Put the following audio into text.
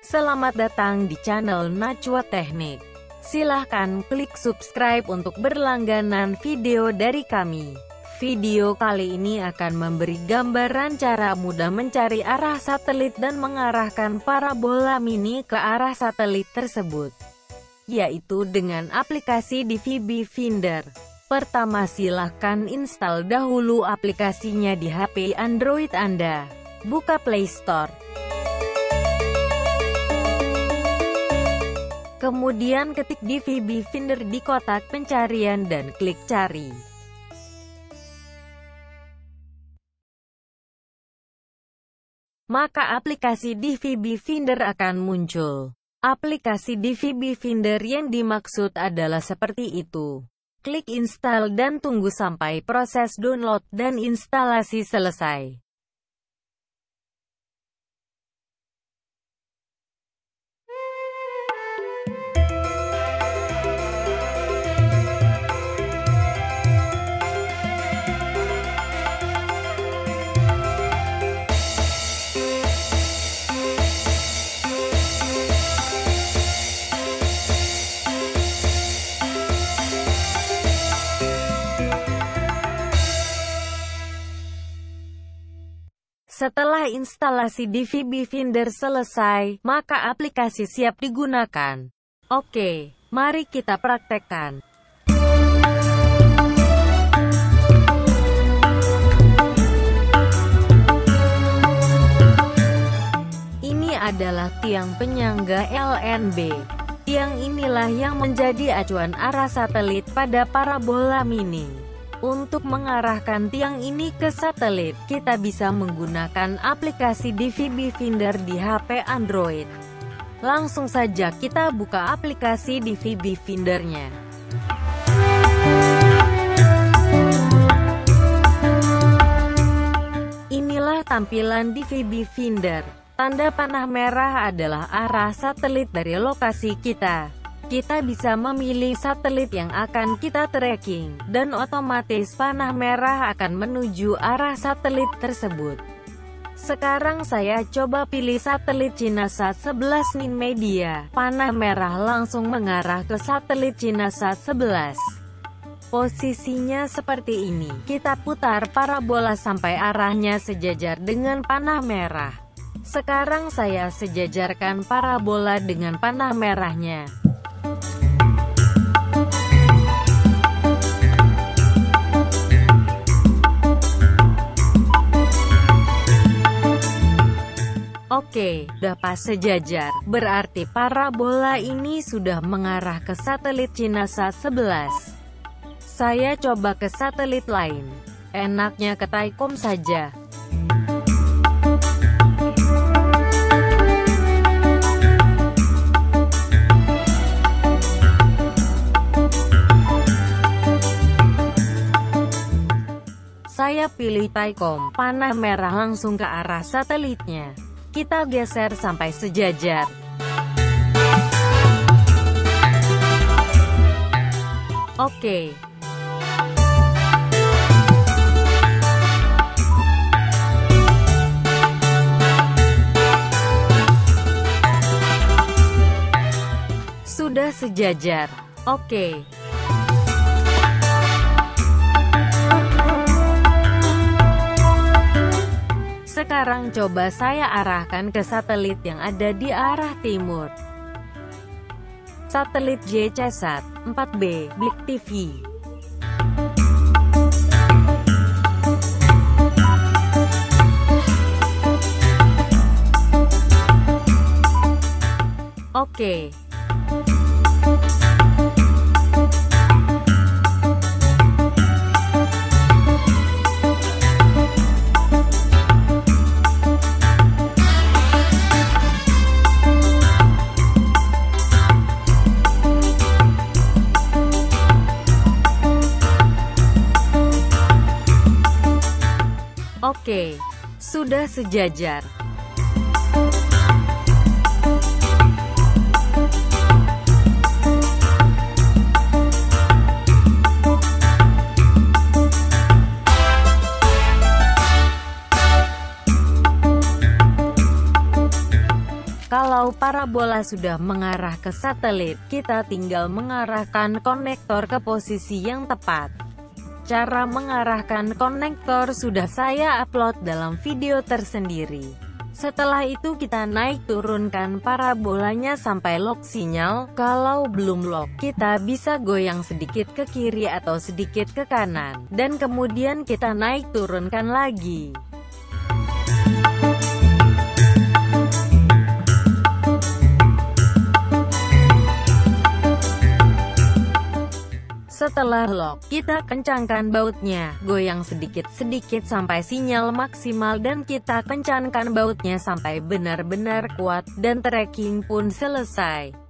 Selamat datang di channel Najwa Teknik. Silahkan klik subscribe untuk berlangganan video dari kami. Video kali ini akan memberi gambaran cara mudah mencari arah satelit dan mengarahkan parabola mini ke arah satelit tersebut, yaitu dengan aplikasi DVB Finder. Pertama, silahkan install dahulu aplikasinya di HP Android Anda. Buka Play Store. Kemudian ketik DVB Finder di kotak pencarian dan klik cari. Maka aplikasi DVB Finder akan muncul. Aplikasi DVB Finder yang dimaksud adalah seperti itu. Klik install dan tunggu sampai proses download dan instalasi selesai. Setelah instalasi DVB Finder selesai, maka aplikasi siap digunakan. Oke, mari kita praktekkan. Ini adalah tiang penyangga LNB. Tiang inilah yang menjadi acuan arah satelit pada parabola mini. Untuk mengarahkan tiang ini ke satelit, kita bisa menggunakan aplikasi DVB Finder di HP Android. Langsung saja kita buka aplikasi DVB Findernya. Inilah tampilan DVB Finder. Tanda panah merah adalah arah satelit dari lokasi kita. Kita bisa memilih satelit yang akan kita tracking, dan otomatis panah merah akan menuju arah satelit tersebut. Sekarang saya coba pilih satelit Cinasat 11 Ninmedia. Panah merah langsung mengarah ke satelit Cinasat 11. Posisinya seperti ini. Kita putar parabola sampai arahnya sejajar dengan panah merah. Sekarang saya sejajarkan parabola dengan panah merahnya. Oke, udah pas sejajar. Berarti parabola ini sudah mengarah ke satelit Cinasat 11. Saya coba ke satelit lain. Enaknya ke Thaicom saja. Saya pilih Thaicom. Panah merah langsung ke arah satelitnya. Kita geser sampai sejajar. Oke. Sudah sejajar. Oke. Sekarang coba saya arahkan ke satelit yang ada di arah timur. Satelit JCSat 4B, Blik TV. Oke. Oke, sudah sejajar. parabola sudah mengarah ke satelit, kita tinggal mengarahkan konektor ke posisi yang tepat. Cara mengarahkan konektor sudah saya upload dalam video tersendiri. Setelah itu kita naik turunkan parabolanya sampai lock sinyal. Kalau belum lock, kita bisa goyang sedikit ke kiri atau sedikit ke kanan, dan kemudian kita naik turunkan lagi. Setelah lock, kita kencangkan bautnya, goyang sedikit-sedikit sampai sinyal maksimal dan kita kencangkan bautnya sampai benar-benar kuat, dan tracking pun selesai.